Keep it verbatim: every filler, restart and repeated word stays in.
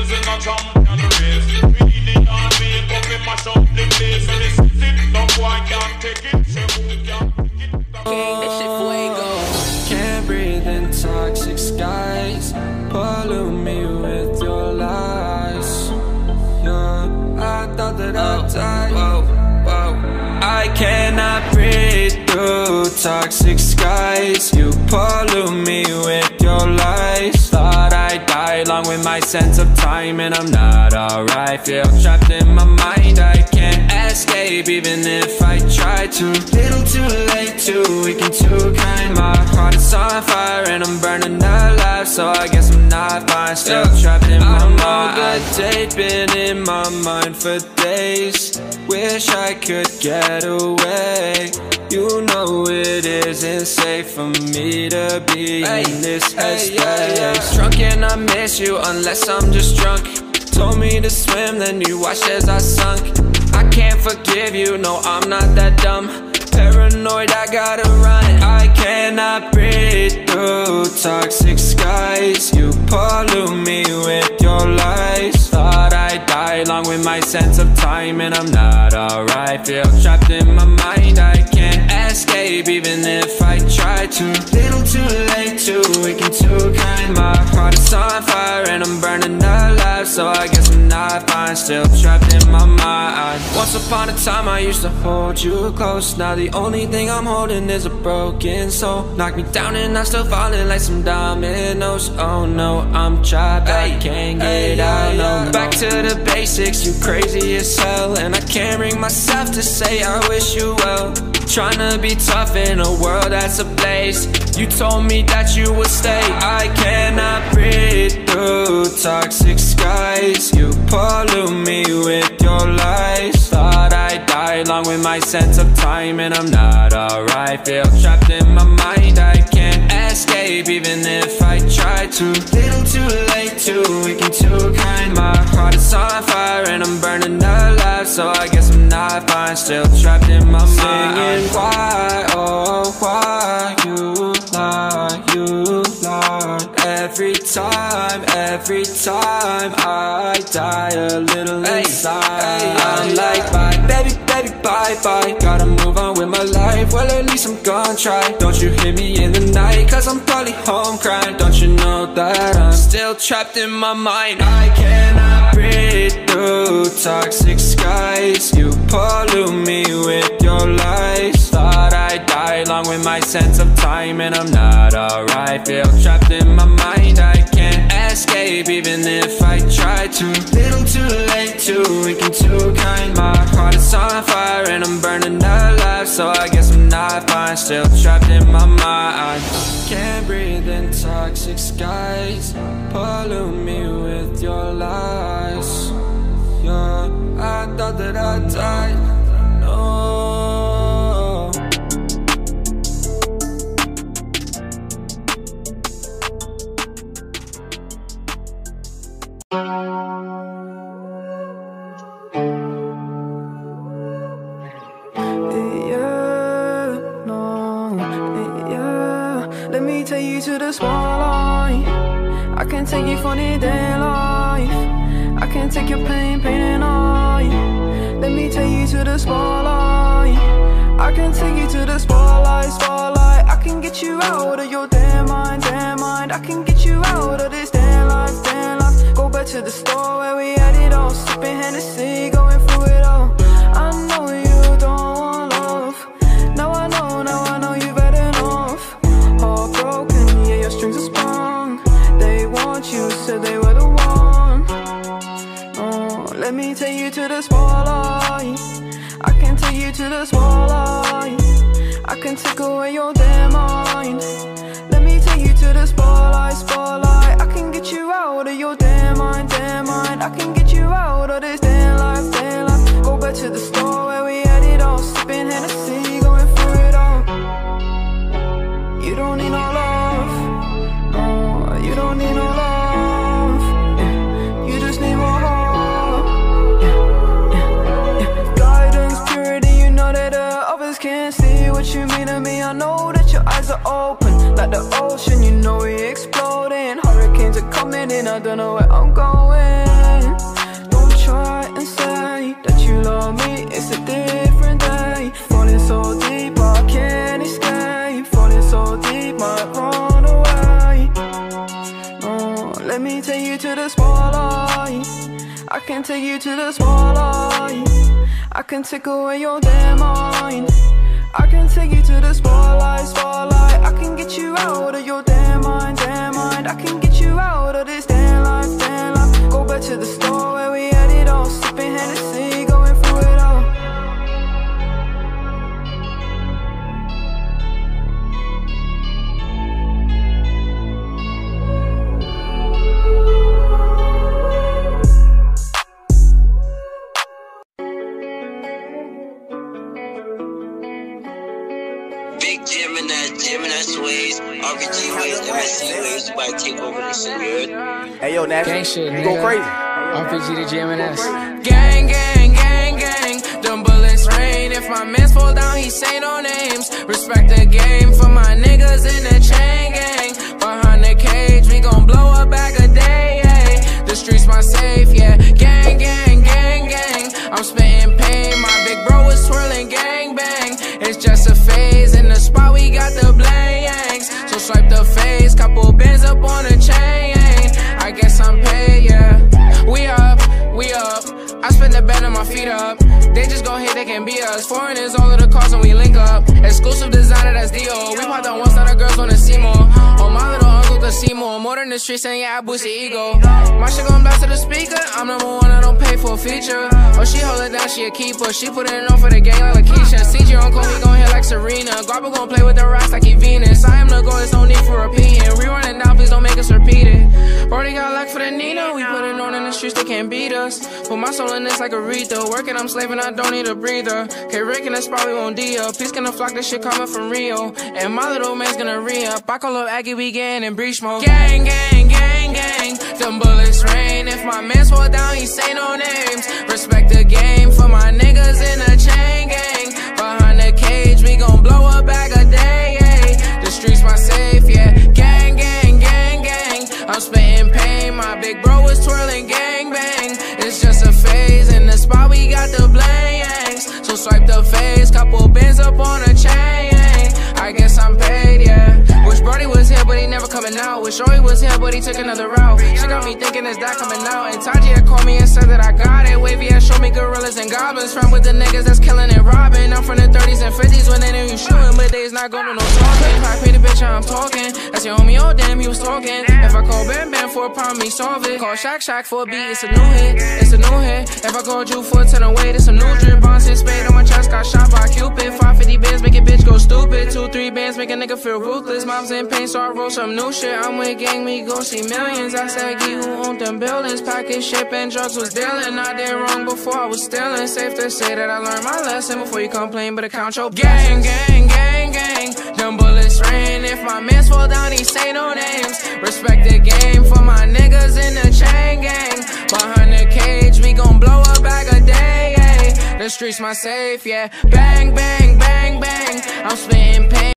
battles in a champion race. Really on me, but we mash up the place. And it's it, no boy can't take it. Say who can take it? King, that shit fuego. Can't breathe in toxic skies. Pollute me with your lies. Yeah, I thought that I'd die. Whoa, whoa. I cannot breathe through toxic skies. You pollute me with your lies. Thought I'd die along with my sense of time, and I'm not alright. Feel trapped in my mind, I can't escape even if I try to. Little too late, too weak and too kind. My heart is on fire and I'm burning alive, so I guess I'm not fine. Still yeah. trapped in my mind. I know that date been in my mind for days. Wish I could get away. You know it isn't safe for me to be hey, in this headspace. Hey, yeah, yeah. Drunk and I miss you unless I'm just drunk. Told me to swim, then you watched as I sunk. I can't forgive you, no I'm not that dumb. Paranoid, I gotta run. I cannot breathe through toxic skies. You pollute me with your lies. Thought I'd die along with my sense of time, and I'm not alright. Feel trapped in my mind, I can't escape even if I try to. Little too late, too weak and too kind. My heart is on fire and I'm burning alive, so I guess I'm not fine. Still trapped in my mind. Once upon a time I used to hold you close. Now the only thing I'm holding is a broken soul. Knock me down and I'm still falling like some dominoes. Oh no, I'm trapped, I can't get out, no, no. Back to the basics, you crazy as hell. And I can't bring myself to say I wish you well. Tryna be tough in a world that's ablaze. You told me that you would stay. I cannot breathe through toxic skies. You pollute me with your lies. Thought I'd die along with my sense of time, and I'm not alright. Feel trapped in my mind, I can't escape even if I try to. Little too late, too weak and too kind. My heart is on fire and I'm burning alive, so I guess I'm not fine. Still trapped in my mind. Singing why, oh why you lie, you lie. Every time, every time I die a little inside. Hey, hey, I'm like bye, baby, baby, bye, bye. Gotta move on with my life, well at least I'm gonna try. Don't you hear me in the night, cause I'm probably home crying. Don't you know that I'm still trapped in my mind. I cannot breathe through toxic skies. You pollute me with your lies. Thought I'd die along with my sense of time, and I'm not alright. Feel trapped in my mind, I can't escape even if I try to. Little too late, too weak and too kind. My heart is on fire and I'm burning alive, so I guess I'm not fine. Still trapped in my mind. Can't breathe in toxic skies. Pollute me with your lies. Yeah, I thought that I'd die. No. Take you to the spotlight. I can take you for the day life. I can take your pain, pain and I. Let me take you to the spotlight. I can take you to the spotlight, spotlight. I can get you out of your damn mind, damn mind. I can get you out of this damn life, damn life. Go back to the store where we had it all, sipping Hennessy, going through it all. I know you don't want love. Now I know, now I know you've had enough. Heartbroken, yeah, your strings are sprung. They want you, said they were the one. Oh, let me take you to the spotlight. I can take you to the spotlight. I can take away your damn mind. Let me take you to the spotlight, spotlight. I can get you out of your damn mind, damn mind. I can get you out of this damn life, damn life. Go back to the store where we had it all, sipping Hennessy, going through it all. You don't need no love, no, you don't need no love, yeah. You just need more heart, yeah, yeah, yeah. Guidance, purity, you know that uh, others can't see what you mean to me. I know that your eyes are open, like the ocean, you know we exploding. Hurricanes are coming in, I don't know where I'm going. and say that you love me, it's a different day. Falling so deep, I can't escape. Falling so deep, might run away. Oh, let me take you to the spotlight. I can take you to the spotlight. I can take away your damn mind. I can take you to the spotlight, spotlight. I can get you out of your damn mind, damn mind. I can get you out of this damn life, damn life. Go back to the store where we had it all, sipping Hennessy, going through it all. Big Gemini, Gemini Sways, R P G Ways, M S C Ways, about to take over this shit, you heard? Hey yo, Nash, Gang shit, you nigga. go crazy. R P G to G M N S. Gang, gang, gang, gang. Them bullets rain. If my mans fall down, he say no names. Respect the game for my niggas in the chain gang. Behind the cage, we gon' blow a bag a day. Ay. The streets my safe, yeah. Gang, gang, gang, gang. I'm spitting pain. My big bro is swirling gang bang. It's just a phase. In the spot, we got the blanks. So swipe the face. Couple bands up on the chain. I guess I'm paid, yeah. We up, we up. I spend the bed on my feet up. They just gon' hit, they can beat us. Foreigners, all of the cars and we link up. Exclusive designer, that's D O. We popped on once, now the girls wanna see more. Oh, my little uncle could see more. More than the streets, and yeah, I boost the ego. My shit gon' blast to the speaker. I'm number one, I don't pay for a feature. Oh, she hold it down, she a keeper. She put it on for the gang like Lakeisha. C J uncle, he gon' hit like Serena. Guapa gon' play with the rocks like he Venus. I am the goal, there's no need for repeating. We running down, please don't make us repeat it. Brody got luck for the Nina. We put it on in the streets, they can't beat us. Put my soul in this like Aretha. Working, I'm slaving, I don't need a breather. K Rick in the spot, we won't D up. Peace gonna flock, this shit coming from Rio. And my little man's gonna re-up. I call up Aggie, we getting in breach mode. Gang, gang, gang, gang. Them bullets rain. If my mans fall down, he say no names. Respect the game for my niggas in the chain gang. Behind the cage, we gon' blow a bag a day. Ay. The streets my safe, yeah. Gang, gang, gang, gang. I'm spitting pain. My big bro is twirling gang bang. It's just a phase. In the spot, we got the blanks. So swipe the face. Couple bands up on a chain. I guess I'm paid, yeah. Wish Brody was here, but he never coming out. Wish Joey was here, but he took another route. She got me thinking, is that coming out? And Taji had called me and said that I got it. Wavy had showed me gorillas and goblins. Friend with the niggas that's killing and robbing. I'm from the thirties and fifties when they knew you shooting, but they's not going to no talking. If I pay the bitch, I'm talking. That's your homie, oh damn, he was talking. If I call Bam Bam for a problem, he solve it. Call Shaq Shaq for a beat, it's a new hit. It's a new hit. If I call Drew for a ten away, it's a new drip. Bonds and spade on my chest, got shot by Cupid. five fifty bands make a bitch go stupid. Two, three bands make a nigga feel ruthless. Mom's in pain, so I roll some new shit. I'm with gang, we go see millions. I said, Gee, who owned them buildings? Package, ship, and drugs was dealing. I did wrong before I was stealing. Safe to say that I learned my lesson before you complain, but account your gang, gang, gang, gang. Them bullets rain. If my mans fall down, he say no names. Respect the game for my niggas in the chain gang. Behind the cage, we gon' blow a bag a day. Ay. The streets my safe, yeah. Bang, bang, bang, bang. I'm spitting pain.